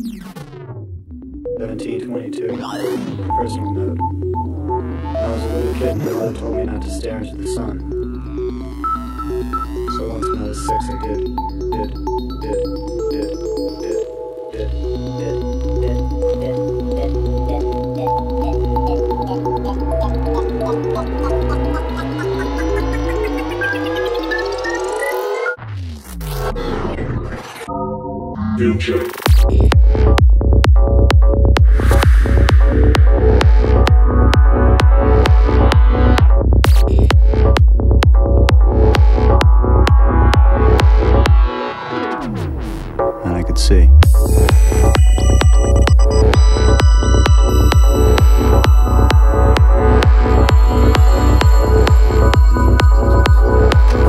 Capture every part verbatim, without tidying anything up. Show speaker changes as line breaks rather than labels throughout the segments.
seventeen twenty-two. Personal note. When I was a little kid, my mother told me not to stare into the sun. So once when I was six, I did, did, did, did, did, did, did, did, did, did, did.
And I could see.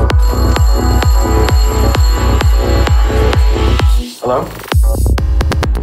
Hello?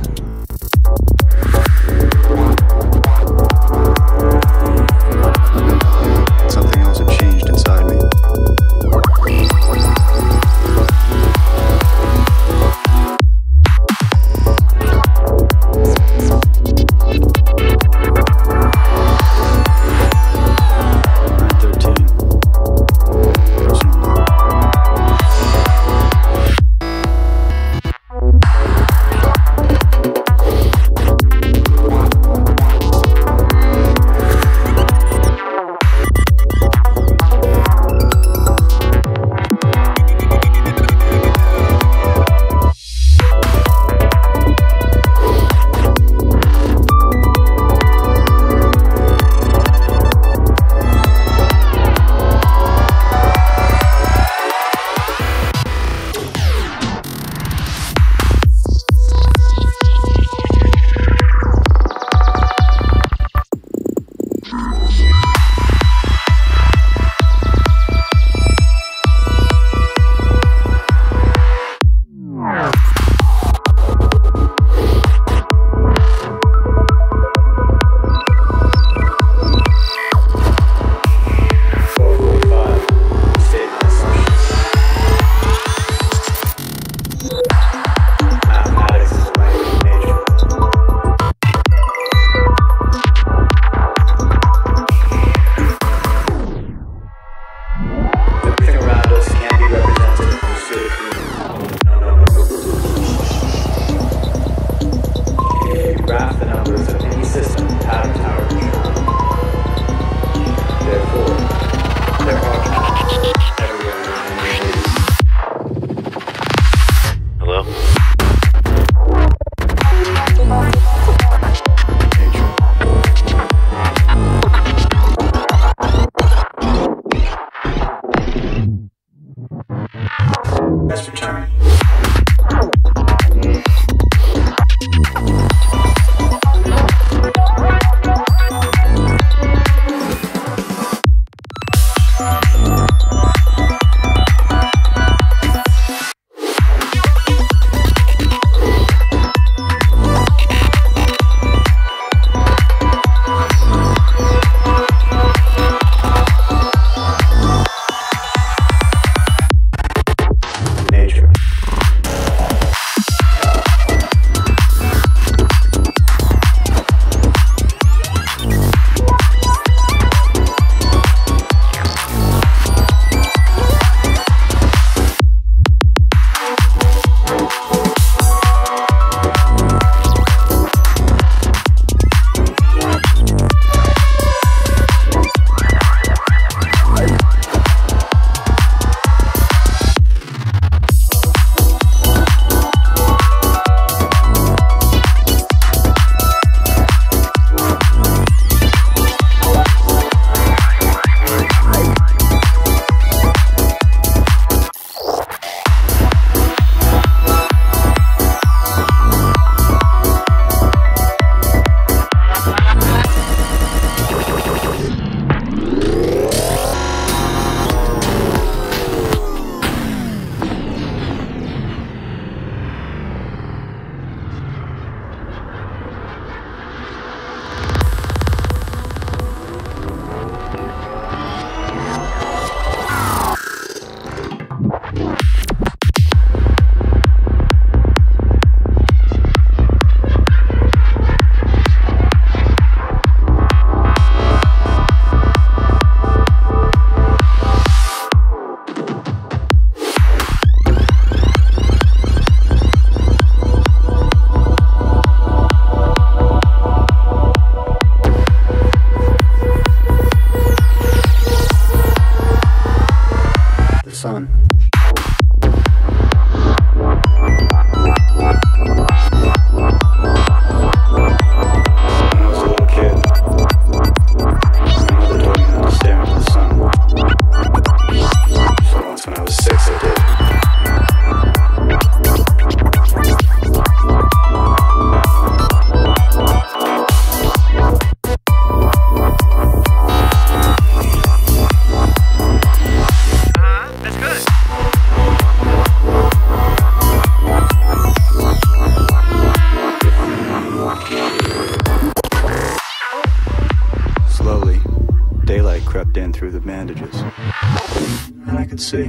peeped in through the bandages, and I could see.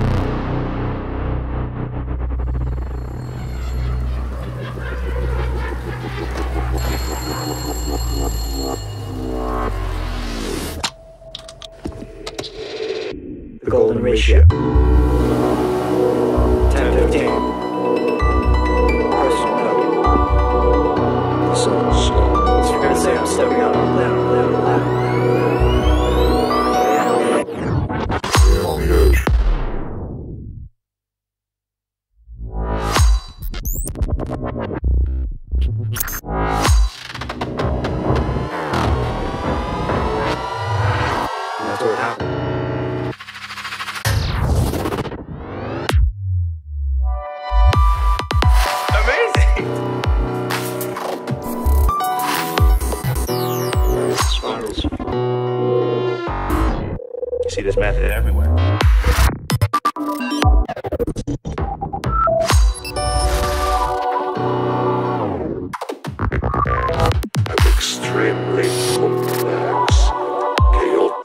The golden ratio. ten fifteen. Personal note. So, so. So you're gonna say I'm stepping out on a limb, limb, limb. On the edge. And that's where it happened.
See this method everywhere.
An extremely complex, chaotic.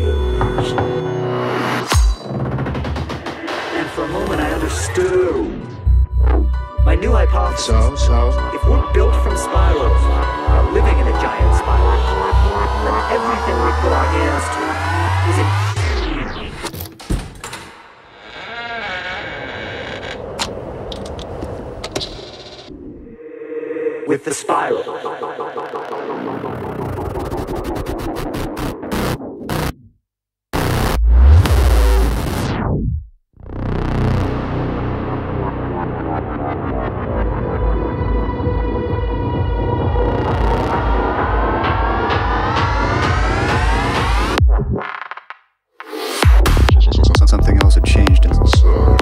And for a moment I understood. My new hypothesis.
So, so?
If we're built from spirals, are living in a giant spiral, then everything we put our hands to is in with the spiral.
Something else had changed inside.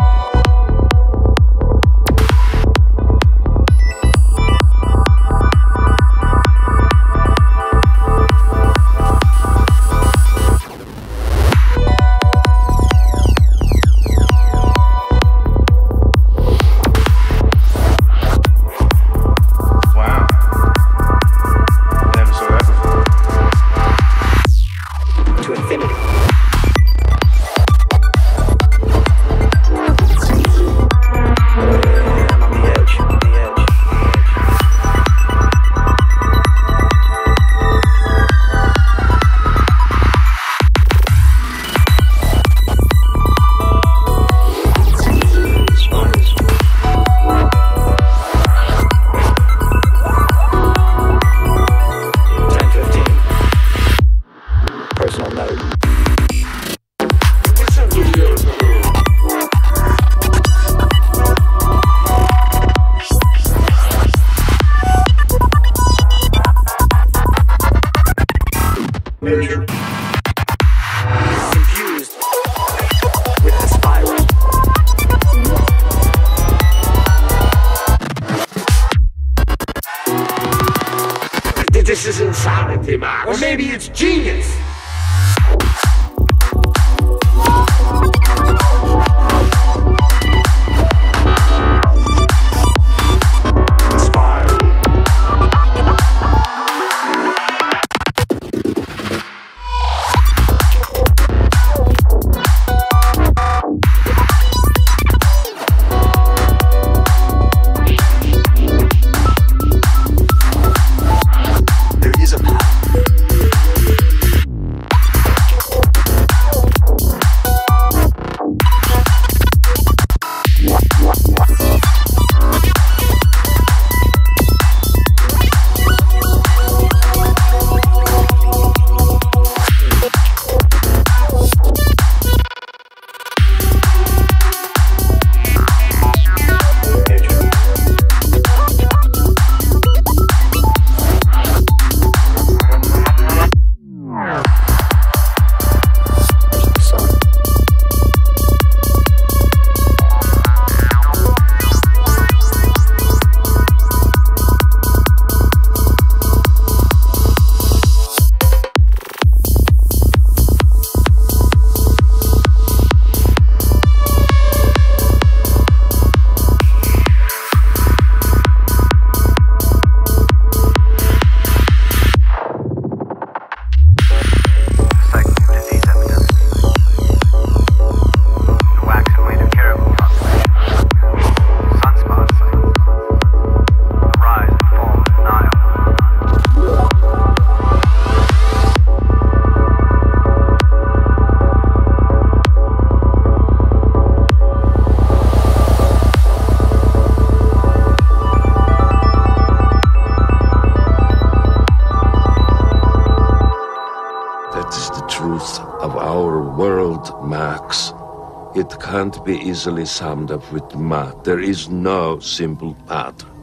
Nature. Infused with the spiral.
This is insanity, Max.
Or maybe it's genius.
world, Max. It can't be easily summed up with math. There is no simple pattern.